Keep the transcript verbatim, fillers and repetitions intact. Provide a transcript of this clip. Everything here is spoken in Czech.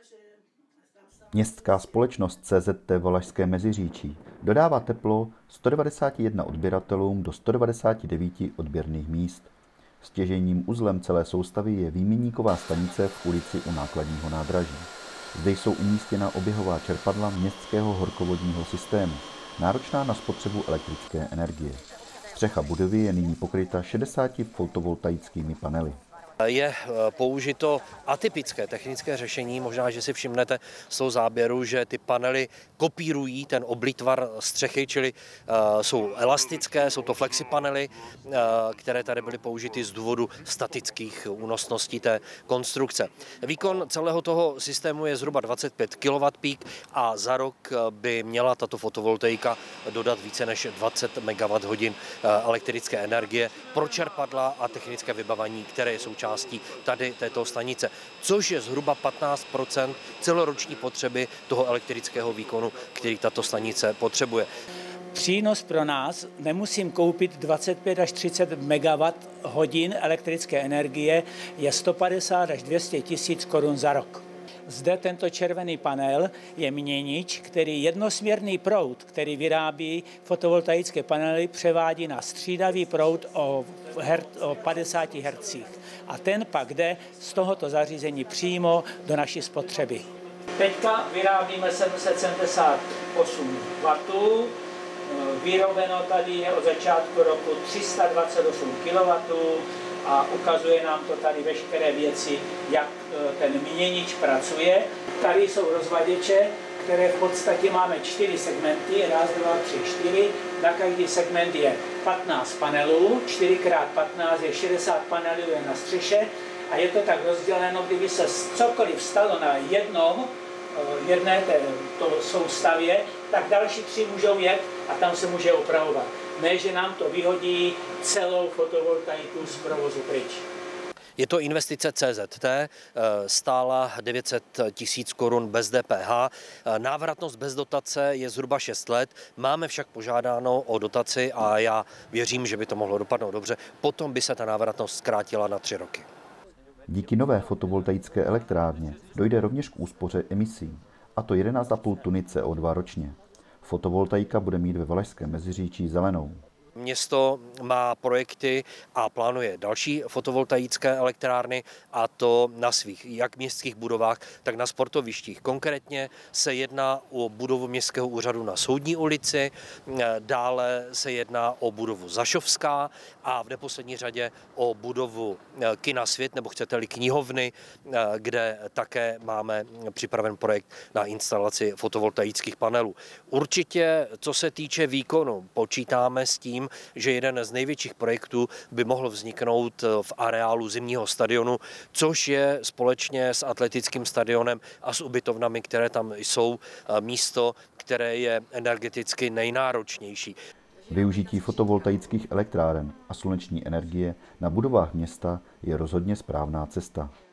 Městská společnost C Z T Valašské Meziříčí dodává teplo sto devadesáti jednomu odběratelům do sto devadesáti devíti odběrných míst. Stěžejním uzlem celé soustavy je výměníková stanice v ulici u nákladního nádraží. Zde jsou umístěna oběhová čerpadla městského horkovodního systému, náročná na spotřebu elektrické energie. Střecha budovy je nyní pokryta šedesáti fotovoltaickými panely. Je použito atypické technické řešení, možná, že si všimnete z toho záběru, že ty panely kopírují ten oblitvar střechy, čili uh, jsou elastické, jsou to flexipanely, uh, které tady byly použity z důvodu statických únosností té konstrukce. Výkon celého toho systému je zhruba dvacet pět kilowattů a za rok by měla tato fotovoltaika dodat více než dvacet megawatthodin elektrické energie pro čerpadla a technické vybavení, které jsou součástí tady této stanice, což je zhruba patnáct procent celoroční potřeby toho elektrického výkonu, který tato stanice potřebuje. Přínos pro nás: nemusím koupit dvacet pět až třicet megawatthodin elektrické energie, je sto padesát až dvě stě tisíc korun za rok. Zde tento červený panel je měnič, který jednosměrný proud, který vyrábí fotovoltaické panely, převádí na střídavý proud o, her, o padesáti hertzích. A ten pak jde z tohoto zařízení přímo do naší spotřeby. Teďka vyrábíme sedm set sedmdesát osm wattů. Vyrobeno tady je od začátku roku tři sta dvacet osm kilowattů. A ukazuje nám to tady veškeré věci, jak ten měnič pracuje. Tady jsou rozvaděče, které v podstatě máme čtyři segmenty, raz, dva, tři, čtyři. Na každý segment je patnáct panelů, čtyři krát patnáct je šedesát panelů je na střeše a je to tak rozděleno, kdyby se cokoliv stalo na jednom, jedné té to soustavě, tak další tři můžou jet a tam se může opravovat. Ne, že nám to vyhodí celou fotovoltaiku z provozu pryč. Je to investice C Z T, stála devět set tisíc korun bez D P H. Návratnost bez dotace je zhruba šest let. Máme však požádáno o dotaci a já věřím, že by to mohlo dopadnout dobře. Potom by se ta návratnost zkrátila na tři roky. Díky nové fotovoltaické elektrárně dojde rovněž k úspoře emisí, a to jedenáct celá pět tuny C O dva ročně. Fotovoltaika bude mít ve Valašském Meziříčí zelenou. Město má projekty a plánuje další fotovoltaické elektrárny, a to na svých jak městských budovách, tak na sportovištích. Konkrétně se jedná o budovu Městského úřadu na Soudní ulici, dále se jedná o budovu Zašovská a v neposlední řadě o budovu Kina Svět, nebo chcete-li knihovny, kde také máme připraven projekt na instalaci fotovoltaických panelů. Určitě, co se týče výkonu, počítáme s tím, že jeden z největších projektů by mohl vzniknout v areálu zimního stadionu, což je společně s atletickým stadionem a s ubytovnami, které tam jsou, místo, které je energeticky nejnáročnější. Využití fotovoltaických elektráren a sluneční energie na budovách města je rozhodně správná cesta.